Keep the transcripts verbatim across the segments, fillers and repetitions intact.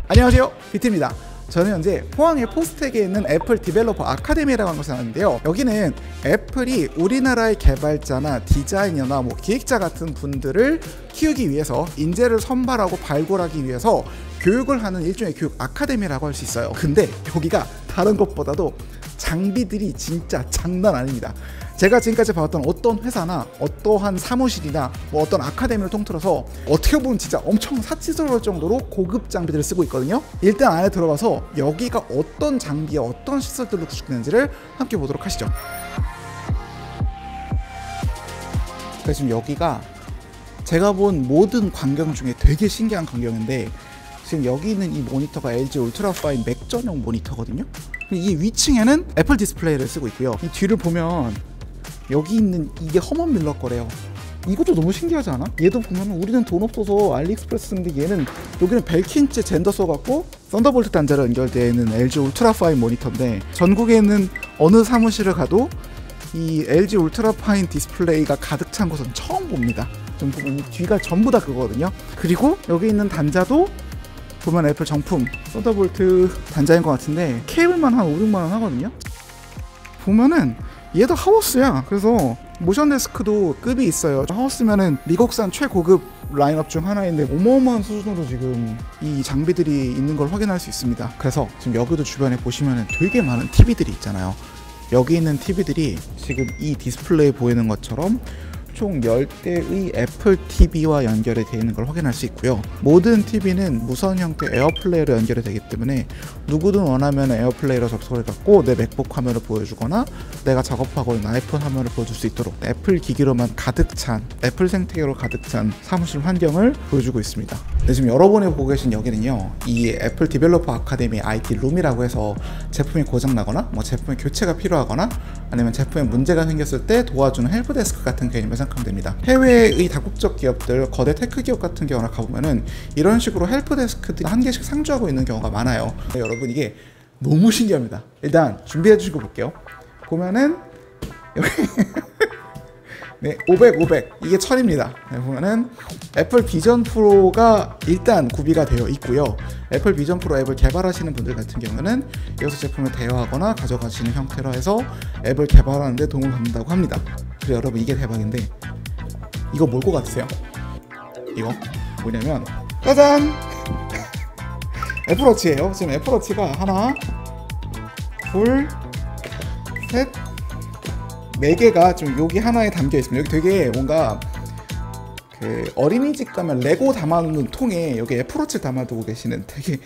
안녕하세요, 비트입니다. 저는 현재 포항의 포스텍에 있는 애플 디벨로퍼 아카데미라고 하는 곳에 왔는데요. 여기는 애플이 우리나라의 개발자나 디자이너나 뭐 기획자 같은 분들을 키우기 위해서 인재를 선발하고 발굴하기 위해서 교육을 하는 일종의 교육 아카데미라고 할 수 있어요. 근데 여기가 다른 것보다도 장비들이 진짜 장난 아닙니다. 제가 지금까지 봐왔던 어떤 회사나 어떠한 사무실이나 뭐 어떤 아카데미를 통틀어서 어떻게 보면 진짜 엄청 사치스러울 정도로 고급 장비들을 쓰고 있거든요. 일단 안에 들어가서 여기가 어떤 장비에 어떤 시설들로 구축되는지를 함께 보도록 하시죠. 그래서 지금 여기가 제가 본 모든 광경 중에 되게 신기한 광경인데, 지금 여기 있는 이 모니터가 엘지 울트라파인 맥 전용 모니터거든요. 이 위층에는 애플 디스플레이를 쓰고 있고요. 이 뒤를 보면 여기 있는 이게 허먼 밀러 거래요. 이것도 너무 신기하지 않아? 얘도 보면 우리는 돈 없어서 알리익스프레스 쓰는데 얘는 여기는 벨킨째 젠더 써갖고 썬더볼트 단자로 연결되어 있는 엘지 울트라파인 모니터인데, 전국에 있는 어느 사무실을 가도 이 엘지 울트라파인 디스플레이가 가득 찬 곳은 처음 봅니다. 좀 보면 뒤가 전부 다 그거거든요. 그리고 여기 있는 단자도 보면 애플 정품 썬더볼트 단자인 것 같은데 케이블만 한 오, 육만 원 하거든요. 보면은 얘도 하우스야. 그래서 모션 데스크도 급이 있어요. 하우스면은 미국산 최고급 라인업 중 하나인데 어마어마한 수준으로 지금 이 장비들이 있는 걸 확인할 수 있습니다. 그래서 지금 여기도 주변에 보시면은 되게 많은 티비들이 있잖아요. 여기 있는 티비들이 지금 이 디스플레이에 보이는 것처럼 총 열 대의 애플 티비와 연결이 되어 있는 걸 확인할 수 있고요. 모든 티비는 무선 형태 에어플레이로 연결이 되기 때문에 누구든 원하면 에어플레이로 접속을 갖고 내 맥북 화면을 보여주거나 내가 작업하고 있는 아이폰 화면을 보여줄 수 있도록 애플 기기로만 가득 찬, 애플 생태계로 가득 찬 사무실 환경을 보여주고 있습니다. 네, 지금 여러분이 보고 계신 여기는요, 이 애플 디벨로퍼 아카데미 아이티 룸이라고 해서 제품이 고장나거나 뭐 제품의 교체가 필요하거나 아니면 제품에 문제가 생겼을 때 도와주는 헬프데스크 같은 개념을 생각하면 됩니다. 해외의 다국적 기업들, 거대 테크 기업 같은 경우나 가보면은 이런 식으로 헬프데스크들이 한 개씩 상주하고 있는 경우가 많아요. 네, 여러분 이게 너무 신기합니다. 일단 준비해 주시고 볼게요. 보면은 여기 네, 오백, 오백 이게 천입니다. 네, 보면은 애플 비전 프로가 일단 구비가 되어 있고요. 애플 비전 프로 앱을 개발하시는 분들 같은 경우는 여기서 제품을 대여하거나 가져가시는 형태로 해서 앱을 개발하는 데 도움을 받는다고 합니다. 그리고 여러분 이게 대박인데, 이거 뭘 것 같으세요? 이거 뭐냐면 짜잔! 애플워치예요. 지금 애플워치가 하나, 둘, 셋, 네 개가 좀 여기 하나에 담겨 있습니다. 여기 되게 뭔가 그 어린이집 가면 레고 담아놓는 통에 여기 애플워치 담아두고 계시는 되게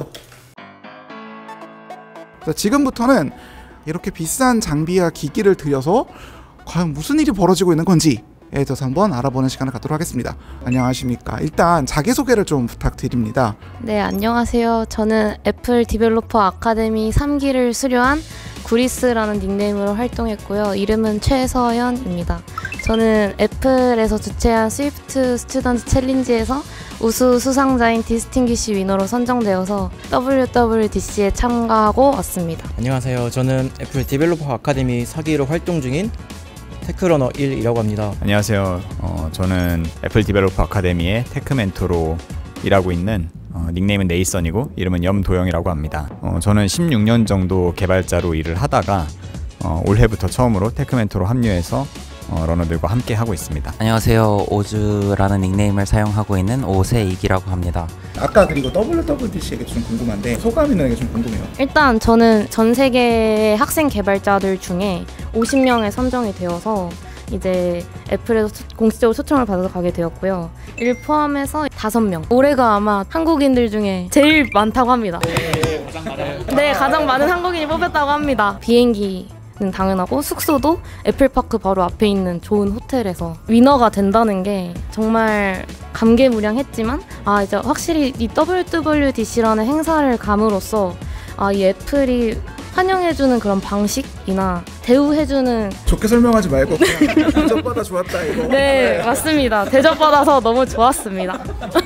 그래서 지금부터는 이렇게 비싼 장비와 기기를 들여서 과연 무슨 일이 벌어지고 있는 건지에 대해서 한번 알아보는 시간을 갖도록 하겠습니다. 안녕하십니까. 일단 자기소개를 좀 부탁드립니다. 네, 안녕하세요. 저는 애플 디벨로퍼 아카데미 삼 기를 수료한 구리스라는 닉네임으로 활동했고요. 이름은 최서연입니다. 저는 애플에서 주최한 스위프트 스튜던트 챌린지에서 우수 수상자인 디스팅귀시 위너로 선정되어서 더블유 더블유 디 씨에 참가하고 왔습니다. 안녕하세요. 저는 애플 디벨로퍼 아카데미 사 기로 활동 중인 테크러너 일이라고 합니다. 안녕하세요. 어, 저는 애플 디벨로퍼 아카데미의 테크 멘토로 일하고 있는 어, 닉네임은 네이선이고 이름은 염도영이라고 합니다. 어, 저는 십육 년 정도 개발자로 일을 하다가 어, 올해부터 처음으로 테크 멘토로 합류해서 어, 러너들과 함께 하고 있습니다. 안녕하세요. 오즈라는 닉네임을 사용하고 있는 오세익이라고 합니다. 아까 그리고 더블유 더블유 디 씨에게 좀 궁금한데 소감 있는 게 좀 궁금해요. 일단 저는 전 세계 학생 개발자들 중에 오십 명에 선정이 되어서 이제 애플에서 공식적으로 초청을 받아서 가게 되었고요. 일 포함해서 다섯 명. 올해가 아마 한국인들 중에 제일 많다고 합니다. 네, 가장 많아요. 네, 가장 많은 한국인이 뽑혔다고 합니다. 비행기는 당연하고 숙소도 애플파크 바로 앞에 있는 좋은 호텔에서 위너가 된다는 게 정말 감개무량했지만, 아 이제 확실히 이 더블유 더블유 디 씨라는 행사를 감으로써 아 이 애플이 환영해주는 그런 방식이나 대우해주는, 좋게 설명하지 말고 그냥 대접받아 좋았다 이거. 네 맞습니다. 대접받아서 너무 좋았습니다.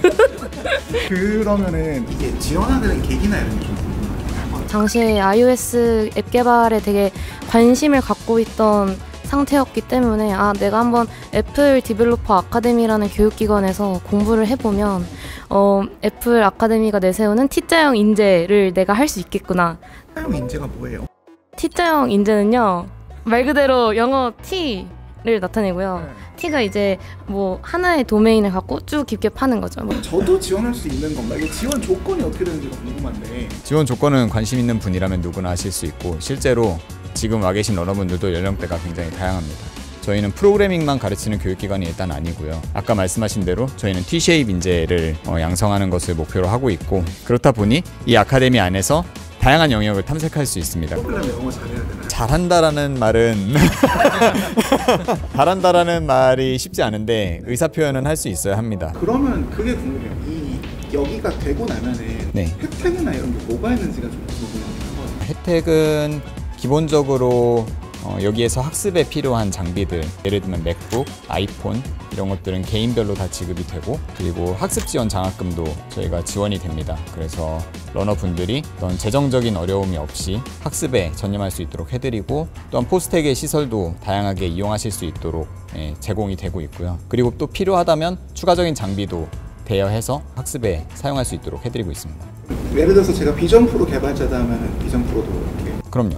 그러면은 이게 지원하게 된 계기나 이런 게 좀 궁금해요. 당시에 iOS 앱 개발에 되게 관심을 갖고 있던 상태였기 때문에 아 내가 한번 애플 디벨로퍼 아카데미라는 교육기관에서 공부를 해보면 어, 애플 아카데미가 내세우는 T자형 인재를 내가 할 수 있겠구나. 사용 인재가 뭐예요? T자형 인재는요, 말 그대로 영어 T를 나타내고요. 네. T가 이제 뭐 하나의 도메인을 갖고 쭉 깊게 파는 거죠. 뭐 저도 지원할 수 있는 건가? 이게 지원 조건이 어떻게 되는지가 궁금한데. 지원 조건은 관심 있는 분이라면 누구나 하실 수 있고 실제로 지금 와 계신 러너분들도 연령대가 굉장히 다양합니다. 저희는 프로그래밍만 가르치는 교육기관이 일단 아니고요. 아까 말씀하신 대로 저희는 T-쉐입 인재를 어, 양성하는 것을 목표로 하고 있고 그렇다 보니 이 아카데미 안에서 다양한 영역을 탐색할 수 있습니다. 프로그램 영어 잘해야 되나요? 잘한다라는 말은 잘한다라는 말이 쉽지 않은데 의사 표현은 할 수 있어야 합니다. 그러면 그게 궁금해요. 이 여기가 되고 나면은 네. 혜택이나 이런 게 뭐가 있는지가 좀 궁금하긴 하거든요. 혜택은 기본적으로 어, 여기에서 학습에 필요한 장비들, 예를 들면 맥북, 아이폰 이런 것들은 개인별로 다 지급이 되고 그리고 학습 지원 장학금도 저희가 지원이 됩니다. 그래서 러너분들이 어떤 재정적인 어려움이 없이 학습에 전념할 수 있도록 해드리고 또한 포스텍의 시설도 다양하게 이용하실 수 있도록 예, 제공이 되고 있고요. 그리고 또 필요하다면 추가적인 장비도 대여해서 학습에 사용할 수 있도록 해드리고 있습니다. 예를 들어서 제가 비전 프로 개발자다 하면은 비전 프로도 이렇게 그럼요.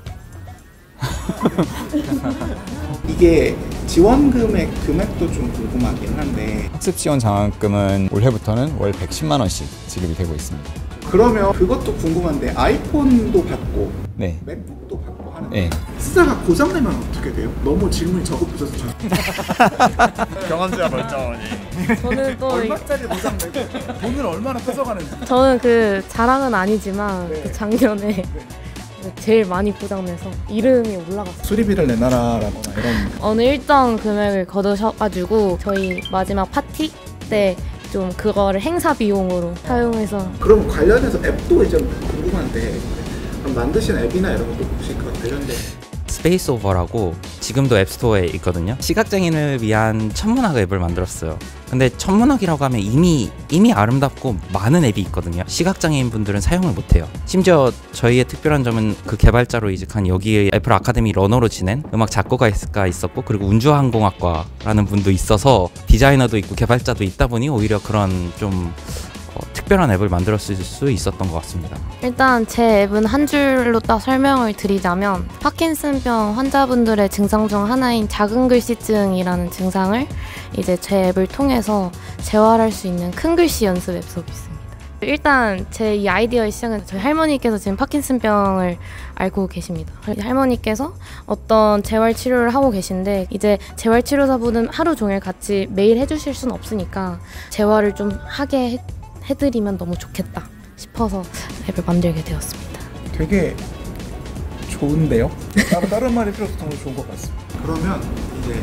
이게 지원금의 금액도 좀 궁금하긴 한데 학습 지원 장학금은 올해부터는 월 백십만 원씩 지급이 되고 있습니다. 그러면 그것도 궁금한데 아이폰도 받고 네. 맥북도 받고 하는데 네. 쓰다가 고장내면 어떻게 돼요? 너무 질문이 적어붙어서 저 경험자 멀쩡하니. 저는 또 얼마짜리 고장내고 돈을 얼마나 뺏어가는지. 저는 그 자랑은 아니지만 네. 그 작년에 제일 많이 고장내서 이름이 올라갔어요. 수리비를 내놔라라거나 이런. 어느 일정 금액을 거두셔가지고 저희 마지막 파티 때 좀 그거를 행사 비용으로 사용해서. 그럼 관련해서 앱도 이제 궁금한데 그럼 만드신 앱이나 이런 것도 혹시 그 관련된 스페이스 오버라고 지금도 앱스토어에 있거든요. 시각장애인을 위한 천문학 앱을 만들었어요. 근데 천문학이라고 하면 이미 이미 아름답고 많은 앱이 있거든요. 시각장애인 분들은 사용을 못해요. 심지어 저희의 특별한 점은 그 개발자로 이직한 여기 애플 아카데미 러너로 지낸 음악 작곡가가 있었고 그리고 운주항공학과라는 분도 있어서 디자이너도 있고 개발자도 있다 보니 오히려 그런 좀 어, 특별한 앱을 만들었을 수 있었던 것 같습니다. 일단 제 앱은 한 줄로 딱 설명을 드리자면 파킨슨병 환자분들의 증상 중 하나인 작은 글씨증이라는 증상을 이제 제 앱을 통해서 재활할 수 있는 큰 글씨 연습 앱 서비스입니다. 일단 제 이 아이디어의 시작은 저희 할머니께서 지금 파킨슨병을 앓고 계십니다. 할머니께서 어떤 재활 치료를 하고 계신데 이제 재활 치료사분은 하루 종일 같이 매일 해주실 수는 없으니까 재활을 좀 하게 해, 해드리면 너무 좋겠다 싶어서 앱을 만들게 되었습니다. 되게 좋은데요? 다른, 다른 말이 필요 없어서 너무 좋은 것 같습니다. 그러면 이제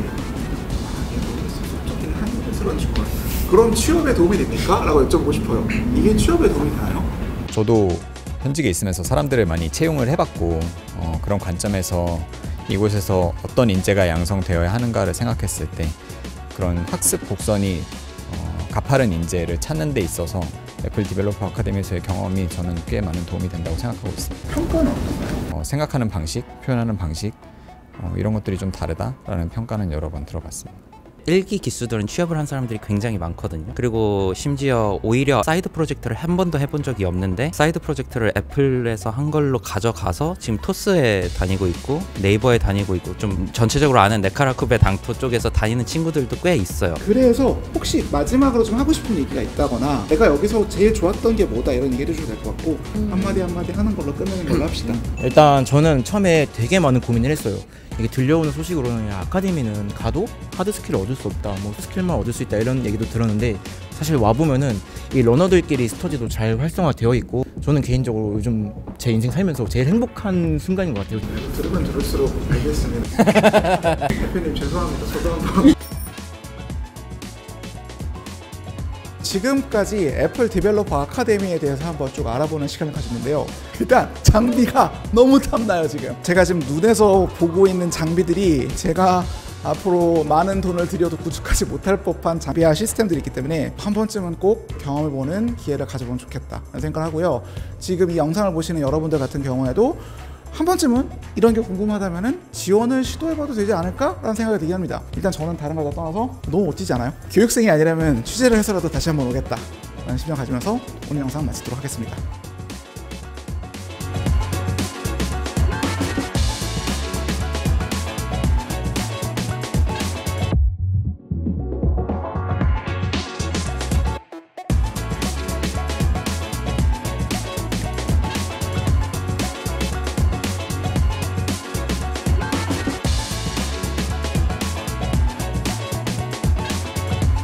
섭섭하긴 한스러운 질문. 그럼 취업에 도움이 됩니까? 라고 여쭤보고 싶어요. 이게 취업에 도움이 되나요? 저도 현직에 있으면서 사람들을 많이 채용을 해봤고 어, 그런 관점에서 이곳에서 어떤 인재가 양성되어야 하는가를 생각했을 때 그런 학습 곡선이 어, 가파른 인재를 찾는 데 있어서 애플 디벨로퍼 아카데미에서의 경험이 저는 꽤 많은 도움이 된다고 생각하고 있습니다. 평가는 어떤가요? 어, 생각하는 방식, 표현하는 방식 어, 이런 것들이 좀 다르다라는 평가는 여러 번 들어봤습니다. 일기 기수들은 취업을 한 사람들이 굉장히 많거든요. 그리고 심지어 오히려 사이드 프로젝트를 한 번도 해본 적이 없는데 사이드 프로젝트를 애플에서 한 걸로 가져가서 지금 토스에 다니고 있고 네이버에 다니고 있고 좀 전체적으로 아는 네카라쿠베 당토 쪽에서 다니는 친구들도 꽤 있어요. 그래서 혹시 마지막으로 좀 하고 싶은 얘기가 있다거나 내가 여기서 제일 좋았던 게 뭐다 이런 얘기 해주셔도 될 것 같고 음. 한마디 한마디 하는 걸로 끝내는 걸로 합시다. 일단 저는 처음에 되게 많은 고민을 했어요. 이게 들려오는 소식으로는 야, 아카데미는 가도 하드 스킬을 얻을 수 없다, 뭐 스킬만 얻을 수 있다 이런 얘기도 들었는데 사실 와보면은 이 러너들끼리 스터디도 잘 활성화되어 있고 저는 개인적으로 요즘 제 인생 살면서 제일 행복한 순간인 것 같아요. 들으면 들을수록 알겠습니다. 대표님 죄송합니다. 저도 한번 지금까지 애플 디벨로퍼 아카데미에 대해서 한번 쭉 알아보는 시간을 가졌는데요. 일단 장비가 너무 탐나요. 지금 제가 지금 눈에서 보고 있는 장비들이 제가 앞으로 많은 돈을 들여도 구축하지 못할 법한 장비와 시스템들이 있기 때문에 한 번쯤은 꼭 경험해보는 기회를 가져보면 좋겠다 라는 생각을 하고요. 지금 이 영상을 보시는 여러분들 같은 경우에도 한 번쯤은 이런 게 궁금하다면 지원을 시도해봐도 되지 않을까? 라는 생각이 들긴 합니다. 일단 저는 다른 걸 다 떠나서 너무 멋지지 않아요? 교육생이 아니라면 취재를 해서라도 다시 한번 오겠다 라는 심정 가지면서 오늘 영상 마치도록 하겠습니다.